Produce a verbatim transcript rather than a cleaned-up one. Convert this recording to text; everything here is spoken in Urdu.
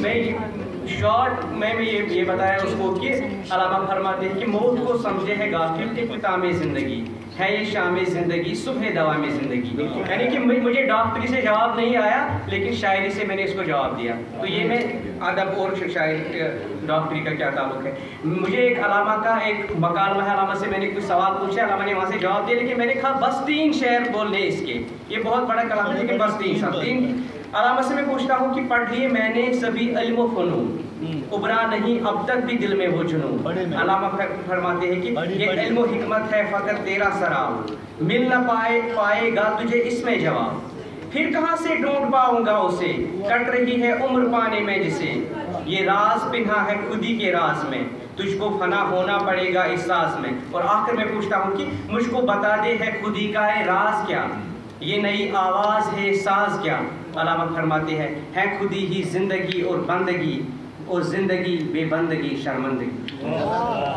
میں شارٹ میں یہ یہ بتایا اس کو کہ علامہ فرماتے ہیں کہ موت کو سمجھے ہے غافل کے ختام زندگی ہے یہ شام زندگی صبح دوام زندگی. یعنی کہ مجھے ڈاکٹری سے جواب نہیں آیا لیکن شاعری سے میں نے اس کو جواب دیا. تو یہ میں ادب اور شاعری ڈاکٹری کا کیا تعلق ہے. مجھے ایک علامہ کا ایک مکالمہ ہے، علامہ سے میں نے کچھ سوال پوچھے، علامہ نے وہاں سے جواب دیا، لیکن میں نے کہا بس تین شعر بولنے اس کے، یہ بہت بڑا کلام ہے لیکن بس تین شعر. تین علامہ سے میں پوچھتا ہوں کہ پڑھ لیے میں نے سبھی علم و فنون، ابھرا نہیں اب تک بھی دل میں وہ جنون. علامہ فرماتے ہیں کہ یہ علم و حکمت ہے فقط تیرا سراب، مل نہ پائے پائے گا تجھے اس میں جواب. پھر کہاں سے ڈھونڈ پاؤں گا اسے، کٹ رہی ہے عمر پانے میں جسے. یہ راز پنہا ہے خودی کے راز میں، تجھ کو فنا ہونا پڑے گا اس ساز میں. اور آخر میں پوچھتا ہوں کہ مجھ کو بتا دے ہے خودی کا ہے راز کیا، یہ نئی آواز ہے ساز کیا. علامہ فرماتے ہیں ہے خودی ہی زندگی اور بندگی، اور زندگی بے بندگی شرمندگی.